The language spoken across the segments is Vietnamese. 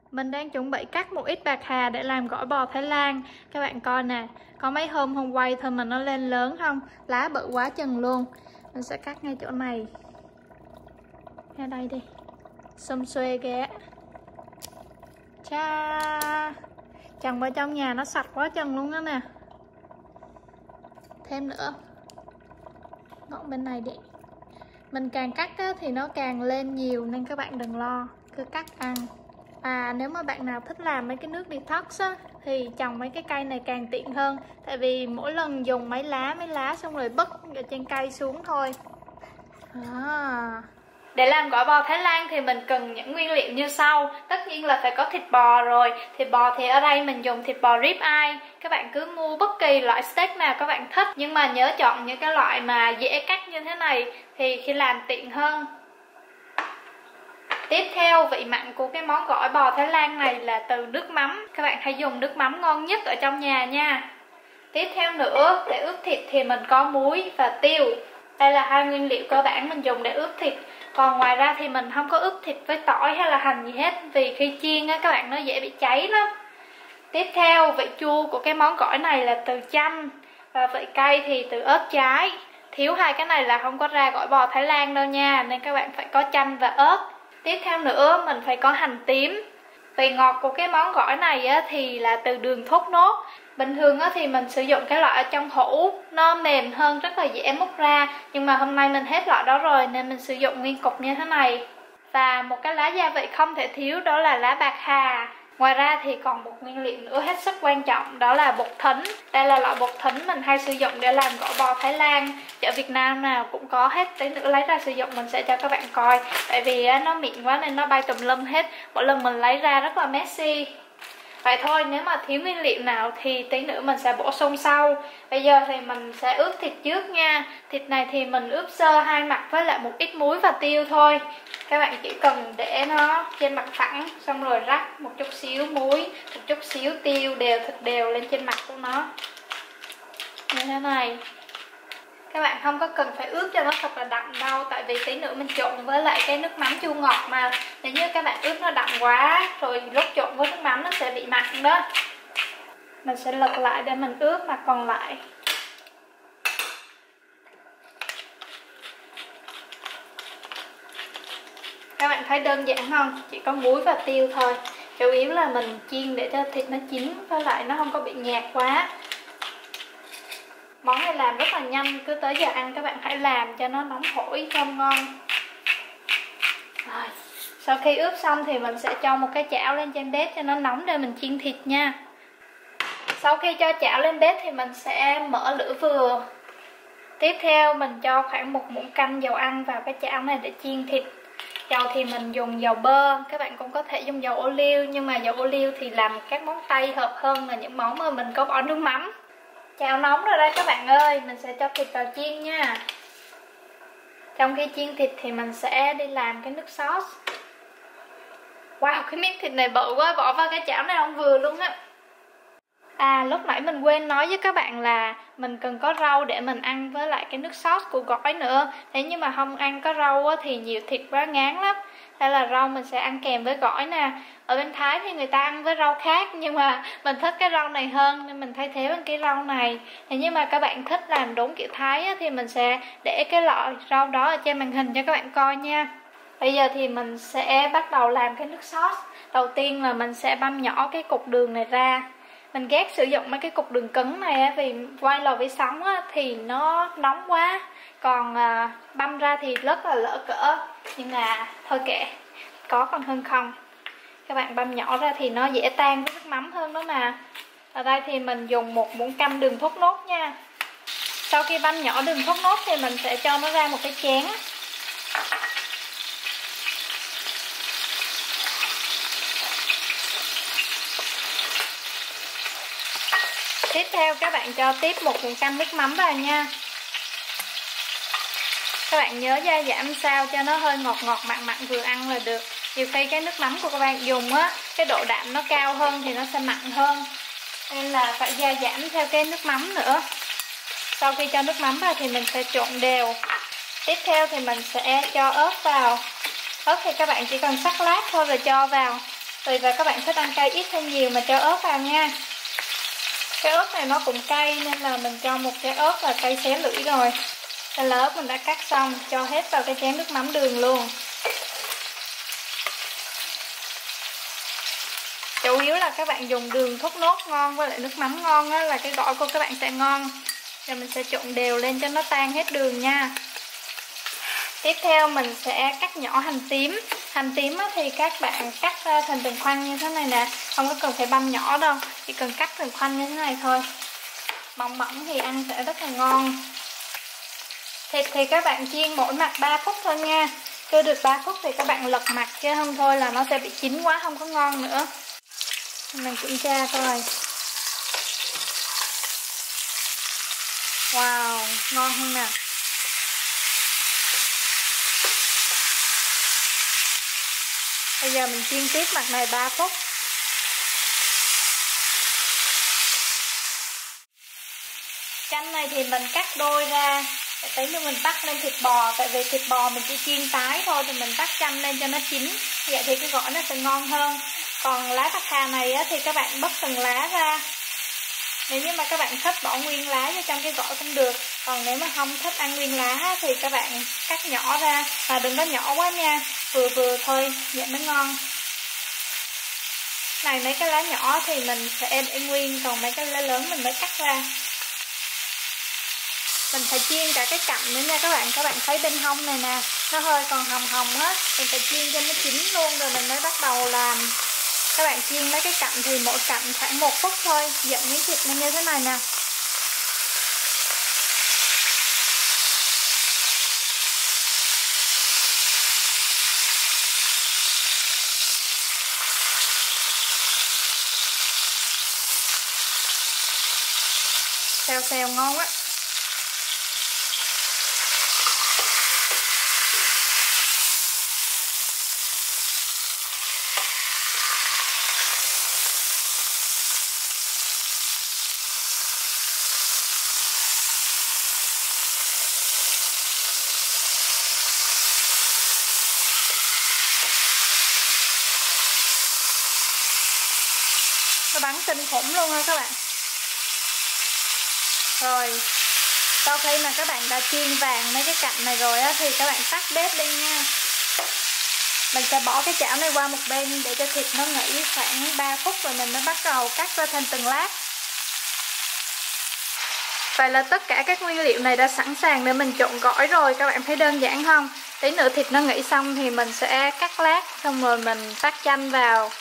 Mình đang chuẩn bị cắt một ít bạc hà để làm gỏi bò Thái Lan. Các bạn coi nè, có mấy hôm không quay thôi mà nó lên lớn không? Lá bự quá chừng luôn. Mình sẽ cắt ngay chỗ này. Ngay đây đi. Xum xuê ghé. Cha, trồng vào trong nhà nó sạch quá chừng luôn đó nè. Thêm nữa. Ngọn bên này đi. Mình càng cắt á, thì nó càng lên nhiều nên các bạn đừng lo, cứ cắt ăn. Nếu mà bạn nào thích làm mấy cái nước detox á, thì trồng mấy cái cây này càng tiện hơn. Tại vì mỗi lần dùng mấy lá xong rồi bứt ở trên cây xuống thôi. Để làm gỏi bò Thái Lan thì mình cần những nguyên liệu như sau. Tất nhiên là phải có thịt bò rồi. Thịt bò thì ở đây mình dùng thịt bò rib eye. Các bạn cứ mua bất kỳ loại steak nào các bạn thích, nhưng mà nhớ chọn những cái loại mà dễ cắt như thế này thì khi làm tiện hơn. Tiếp theo, vị mặn của cái món gỏi bò Thái Lan này là từ nước mắm. Các bạn hãy dùng nước mắm ngon nhất ở trong nhà nha. Tiếp theo nữa, để ướp thịt thì mình có muối và tiêu. Đây là hai nguyên liệu cơ bản mình dùng để ướp thịt. Còn ngoài ra thì mình không có ướp thịt với tỏi hay là hành gì hết, vì khi chiên á các bạn nó dễ bị cháy lắm. Tiếp theo, vị chua của cái món gỏi này là từ chanh, và vị cay thì từ ớt trái. Thiếu hai cái này là không có ra gỏi bò Thái Lan đâu nha, nên các bạn phải có chanh và ớt. Tiếp theo nữa, mình phải có hành tím. Vị ngọt của cái món gỏi này á, thì là từ đường thốt nốt. Bình thường á, thì mình sử dụng cái loại ở trong hũ, nó mềm hơn, rất là dễ múc ra. Nhưng mà hôm nay mình hết loại đó rồi nên mình sử dụng nguyên cục như thế này. Và một cái lá gia vị không thể thiếu đó là lá bạc hà. Ngoài ra thì còn một nguyên liệu nữa hết sức quan trọng, đó là bột thính. Đây là loại bột thính mình hay sử dụng để làm gỏi bò Thái Lan. Chợ Việt Nam nào cũng có hết, tí nữa lấy ra sử dụng mình sẽ cho các bạn coi. Tại vì nó mịn quá nên nó bay tùm lum hết, mỗi lần mình lấy ra rất là messy. Vậy thôi, nếu mà thiếu nguyên liệu nào thì tí nữa mình sẽ bổ sung sau. Bây giờ thì mình sẽ ướp thịt trước nha. Thịt này thì mình ướp sơ hai mặt với lại một ít muối và tiêu thôi. Các bạn chỉ cần để nó trên mặt phẳng, xong rồi rắc một chút xíu muối, một chút xíu tiêu, đều thịt đều lên trên mặt của nó. Như thế này. Các bạn không có cần phải ướp cho nó thật là đậm đâu, tại vì tí nữa mình trộn với lại cái nước mắm chua ngọt mà. Nếu như các bạn ướp nó đậm quá rồi lúc trộn với nước mắm nó sẽ bị mặn đó. Mình sẽ lật lại để mình ướp mặt còn lại. Các bạn thấy đơn giản không? Chỉ có muối và tiêu thôi. Chủ yếu là mình chiên để cho thịt nó chín, với lại nó không có bị nhạt quá. Món này làm rất là nhanh, cứ tới giờ ăn các bạn hãy làm cho nó nóng hổi, thơm ngon. Rồi, sau khi ướp xong thì mình sẽ cho một cái chảo lên trên bếp cho nó nóng để mình chiên thịt nha. Sau khi cho chảo lên bếp thì mình sẽ mở lửa vừa. Tiếp theo mình cho khoảng một muỗng canh dầu ăn vào cái chảo này để chiên thịt. Dầu thì mình dùng dầu bơ, các bạn cũng có thể dùng dầu ô liu, nhưng mà dầu ô liu thì làm các món Tây hợp hơn là những món mà mình có bỏ nước mắm. Chảo nóng rồi đây các bạn ơi, mình sẽ cho thịt vào chiên nha. Trong khi chiên thịt thì mình sẽ đi làm cái nước sốt. Wow, cái miếng thịt này bự quá, bỏ vào cái chảo này không vừa luôn á. Lúc nãy mình quên nói với các bạn là mình cần có rau để mình ăn với lại cái nước sốt của gỏi nữa. Thế nhưng mà không ăn có rau á, thì nhiều thịt quá ngán lắm. Đây là rau mình sẽ ăn kèm với gỏi nè. Ở bên Thái thì người ta ăn với rau khác, nhưng mà mình thích cái rau này hơn nên mình thay thế bằng cái rau này. Thế nhưng mà các bạn thích làm đúng kiểu Thái á, thì mình sẽ để cái loại rau đó ở trên màn hình cho các bạn coi nha. Bây giờ thì mình sẽ bắt đầu làm cái nước sốt. Đầu tiên là mình sẽ băm nhỏ cái cục đường này ra. Mình ghét sử dụng mấy cái cục đường cứng này á, vì quay lò vi sóng á, thì nó nóng quá. Còn băm ra thì rất là lỡ cỡ. Nhưng mà thôi kệ, có còn hơn không. Các bạn băm nhỏ ra thì nó dễ tan với nước mắm hơn đó mà. Ở đây thì mình dùng một muỗng canh đường thốt nốt nha. Sau khi băm nhỏ đường thốt nốt thì mình sẽ cho nó ra một cái chén. Tiếp theo các bạn cho tiếp một muỗng canh nước mắm vào nha. Các bạn nhớ gia giảm sao cho nó hơi ngọt ngọt mặn mặn vừa ăn là được. Nhiều khi cái nước mắm của các bạn dùng á, cái độ đạm nó cao hơn thì nó sẽ mặn hơn. Nên là phải gia giảm theo cái nước mắm nữa. Sau khi cho nước mắm vào thì mình sẽ trộn đều. Tiếp theo thì mình sẽ cho ớt vào. Ớt thì các bạn chỉ cần sắc lát thôi rồi cho vào. Tùy vào các bạn thích ăn cay ít hay nhiều mà cho ớt vào nha. Cái ớt này nó cũng cay nên là mình cho một trái ớt và cay xé lưỡi rồi. Đây là ớt mình đã cắt xong, cho hết vào cái chén nước mắm đường luôn. Chủ yếu là các bạn dùng đường thốt nốt ngon với lại nước mắm ngon á, là cái gỏi của các bạn sẽ ngon. Rồi mình sẽ trộn đều lên cho nó tan hết đường nha. Tiếp theo mình sẽ cắt nhỏ hành tím. Hành tím thì các bạn cắt ra thành từng khoanh như thế này nè, không có cần phải băm nhỏ đâu, chỉ cần cắt từng khoanh như thế này thôi. Mỏng mỏng thì ăn sẽ rất là ngon. Thịt thì các bạn chiên mỗi mặt 3 phút thôi nha. Chưa được 3 phút thì các bạn lật mặt, chứ không thôi là nó sẽ bị chín quá không có ngon nữa. Mình kiểm tra coi. Wow, ngon không nè. Bây giờ mình chiên tiếp mặt này 3 phút. Chanh này thì mình cắt đôi ra, để tí nữa mình vắt lên thịt bò. Tại vì thịt bò mình chỉ chiên tái thôi thì mình vắt chanh lên cho nó chín. Vậy thì cái gỏi nó sẽ ngon hơn. Còn lá bạc hà này thì các bạn bóc từng lá ra. Nếu như mà các bạn thích bỏ nguyên lá vô trong cái gỏi cũng được. Còn nếu mà không thích ăn nguyên lá thì các bạn cắt nhỏ ra. Và đừng có nhỏ quá nha, vừa vừa thôi, vậy mới ngon. Này mấy cái lá nhỏ thì mình sẽ để nguyên, còn mấy cái lá lớn mình mới cắt ra. Mình phải chiên cả cái cạnh nữa nha các bạn. Các bạn thấy bên hông này nè, nó hơi còn hồng hồng á, mình phải chiên cho nó chín luôn rồi mình mới bắt đầu làm. Các bạn chiên mấy cái cạnh thì mỗi cạnh khoảng 1 phút thôi, dặn miếng thịt lên như thế này nè. Xèo xèo ngon á. Nó bắn kinh khủng luôn ha các bạn. Rồi sau khi mà các bạn đã chiên vàng mấy cái cạnh này rồi á, thì các bạn tắt bếp đi nha. Mình sẽ bỏ cái chảo này qua một bên để cho thịt nó nghỉ khoảng 3 phút rồi mình mới bắt đầu cắt ra thành từng lát. Vậy là tất cả các nguyên liệu này đã sẵn sàng để mình trộn gỏi rồi. Các bạn thấy đơn giản không? Tí nữa thịt nó nghỉ xong thì mình sẽ cắt lát, xong rồi mình vắt chanh vào.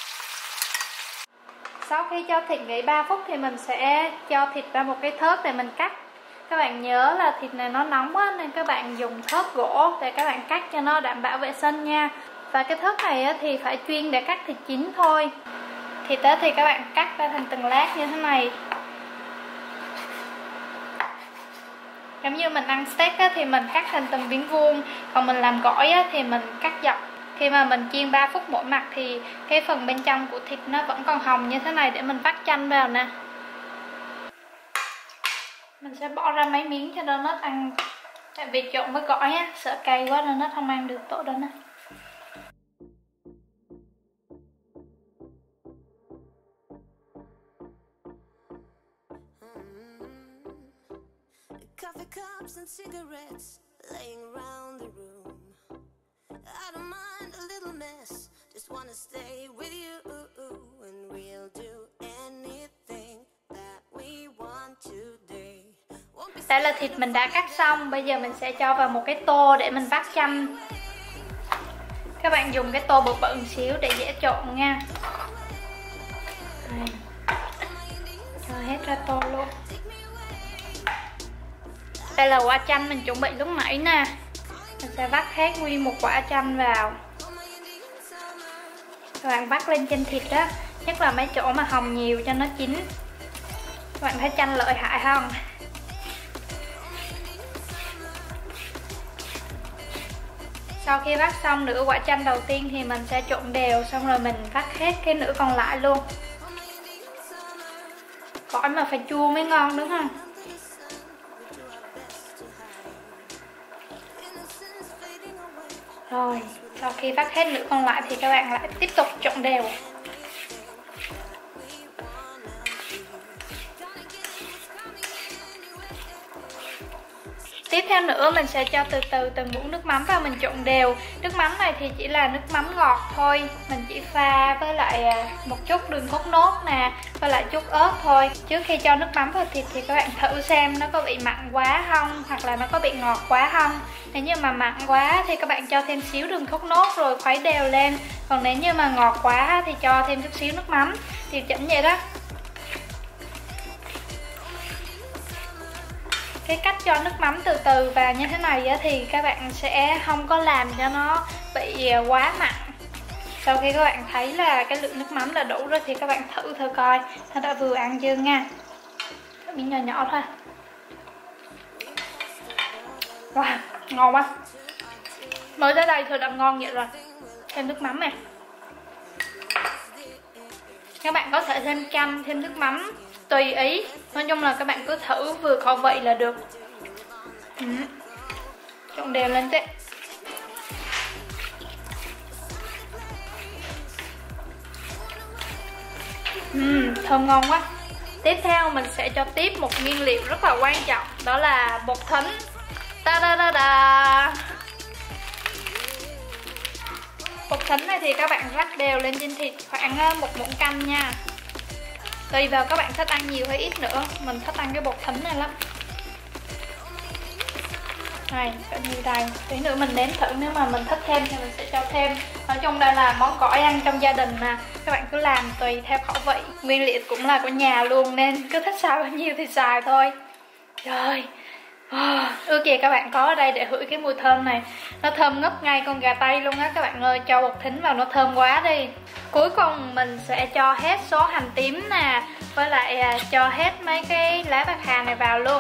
Sau khi cho thịt nghỉ 3 phút thì mình sẽ cho thịt ra một cái thớt để mình cắt. Các bạn nhớ là thịt này nó nóng quá nên các bạn dùng thớt gỗ để các bạn cắt cho nó đảm bảo vệ sinh nha. Và cái thớt này thì phải chuyên để cắt thịt chín thôi. Thịt thì các bạn cắt ra thành từng lát như thế này. Giống như mình ăn steak thì mình cắt thành từng miếng vuông. Còn mình làm gỏi thì mình cắt dọc. Khi mà mình chiên 3 phút mỗi mặt thì cái phần bên trong của thịt nó vẫn còn hồng như thế này để mình vắt chanh vào nè. Mình sẽ bỏ ra mấy miếng cho nó ăn. Tại vì trộn với gỏi á, sợ cay quá nên nó không ăn được tổ đó nè. Coffee cups and cigarettes laying around the room. I don't mind a little mess, just wanna stay with you and we'll do anything that we want today. Đây là thịt mình đã cắt xong, bây giờ mình sẽ cho vào một cái tô để mình vắt chanh. Các bạn dùng cái tô bự bự một xíu để dễ trộn nha. Đây. Cho hết ra tô luôn. Đây là quả chanh mình chuẩn bị lúc nãy nè. Mình sẽ vắt hết nguyên một quả chanh vào. Các bạn vắt lên trên thịt đó, nhất là mấy chỗ mà hồng nhiều cho nó chín. Các bạn thấy chanh lợi hại không? Sau khi vắt xong nửa quả chanh đầu tiên thì mình sẽ trộn đều, xong rồi mình vắt hết cái nửa còn lại luôn. Gỏi mà phải chua mới ngon đúng không? Rồi, sau khi vắt hết nửa còn lại thì các bạn lại tiếp tục trộn đều. Tiếp theo nữa mình sẽ cho từ từ từng muỗng nước mắm vào, mình trộn đều. Nước mắm này thì chỉ là nước mắm ngọt thôi, mình chỉ pha với lại một chút đường cốt nốt nè, với lại chút ớt thôi. Trước khi cho nước mắm vào thịt thì các bạn thử xem nó có bị mặn quá không, hoặc là nó có bị ngọt quá không. Nếu như mà mặn quá thì các bạn cho thêm xíu đường cốt nốt rồi khuấy đều lên. Còn nếu như mà ngọt quá thì cho thêm chút xíu nước mắm, tiêu chuẩn vậy đó. Cái cách cho nước mắm từ từ vào như thế này thì các bạn sẽ không có làm cho nó bị quá mặn. Sau khi các bạn thấy là cái lượng nước mắm là đủ rồi thì các bạn thử coi nó đã vừa ăn chưa nha. Miếng nhỏ nhỏ thôi. Wow, ngon quá. Mới tới đây thôi đã ngon vậy rồi. Thêm nước mắm này. Các bạn có thể thêm canh, thêm nước mắm tùy ý. Nói chung là các bạn cứ thử vừa khẩu vị là được. Trộn đều lên thế. Thơm ngon quá. Tiếp theo mình sẽ cho tiếp một nguyên liệu rất là quan trọng, đó là bột thính. Ta da da da. Bột thính này thì các bạn rắc đều lên trên thịt khoảng 1 muỗng canh nha. Tùy vào các bạn thích ăn nhiều hay ít nữa. Mình thích ăn cái bột thính này lắm. Này, cỡ như đây. Tí nữa mình nếm thử, nếu mà mình thích thêm thì mình sẽ cho thêm. Nói chung đây là món gỏi ăn trong gia đình mà. Các bạn cứ làm tùy theo khẩu vị. Nguyên liệu cũng là của nhà luôn nên cứ thích xài bao nhiêu thì xài thôi. Trời, ước gì các bạn có ở đây để hửi cái mùi thơm này. Nó thơm ngất ngay con gà tây luôn á các bạn ơi. Cho bột thính vào nó thơm quá đi. Cuối cùng mình sẽ cho hết số hành tím nè, với lại cho hết mấy cái lá bạc hà này vào luôn.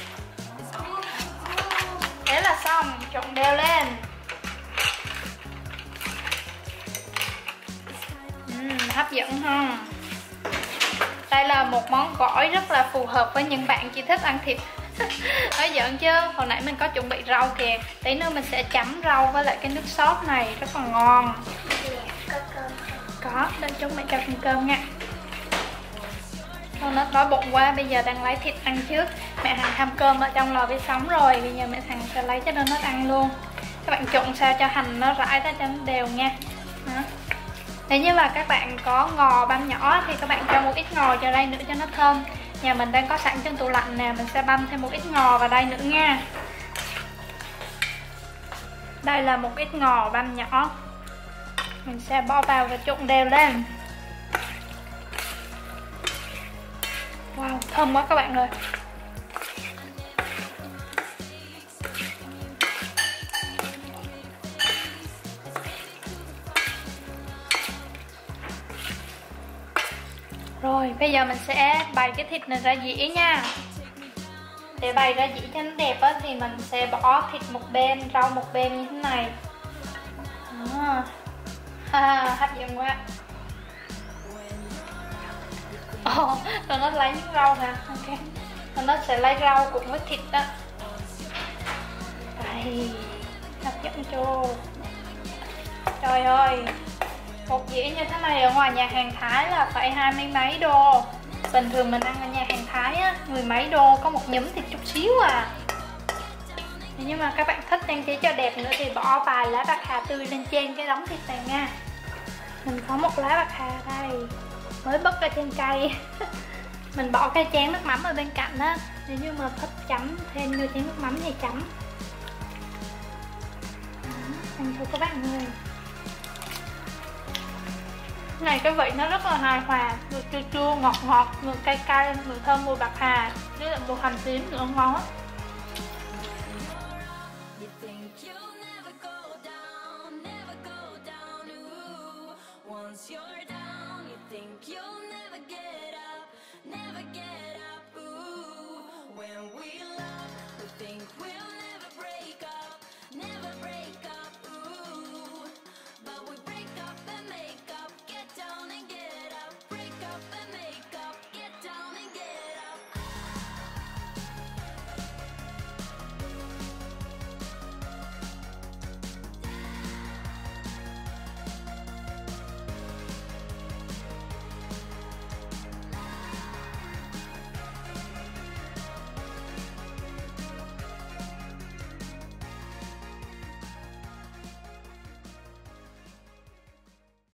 Thế là xong, trộn đều lên. Hấp dẫn không? Đây là một món gỏi rất là phù hợp với những bạn chỉ thích ăn thịt. Nói giỡn chứ, hồi nãy mình có chuẩn bị rau kìa. Tí nữa mình sẽ chấm rau với lại cái nước sốt này rất là ngon. Có cơm. Có, để chúng mẹ cho thêm cơm nha. Nó đói bụng quá, bây giờ đang lấy thịt ăn trước. Mẹ Hằng hâm cơm ở trong lò vi sóng rồi, bây giờ mẹ Hằng sẽ lấy cho nó ăn luôn. Các bạn trộn sao cho hành nó rải ra cho nó đều nha. Đó. Nếu như mà các bạn có ngò băm nhỏ thì các bạn cho một ít ngò vào đây nữa cho nó thơm. Nhà mình đang có sẵn trong tủ lạnh nè, mình sẽ băm thêm một ít ngò vào đây nữa nha. Đây là một ít ngò băm nhỏ. Mình sẽ bỏ vào và trộn đều lên. Wow, thơm quá các bạn ơi. Rồi, bây giờ mình sẽ bày cái thịt này ra dĩa nha. Để bày ra dĩa cho nó đẹp á, thì mình sẽ bỏ thịt một bên, rau một bên như thế này. Hấp dẫn quá. Rồi nó lấy những rau hả? Ok. Rồi nó sẽ lấy rau cùng với thịt đó. Đây, hấp dẫn chưa? Trời ơi, một dĩa như thế này ở ngoài nhà hàng Thái là phải 20 mấy đô. Bình thường mình ăn ở nhà hàng Thái á, 10 mấy đô có một nhúm thịt chút xíu à. Nếu mà các bạn thích trang trí cho đẹp nữa thì bỏ vài lá bạc hà tươi lên trên cái đống thịt này nha. Mình có một lá bạc hà đây, mới bứt ra trên cây. Mình bỏ cái chén nước mắm ở bên cạnh á. Nếu như mà thích chấm thêm vô chén nước mắm thì chấm. Ăn thử các bạn ơi. Này cái vị nó rất là hài hòa, vừa chua chua, ngọt ngọt, vừa cay cay, vừa thơm mùi bạc hà, với lại mùi hành tím nữa ngon á. Once you're down, you think you'll never get up, never get up.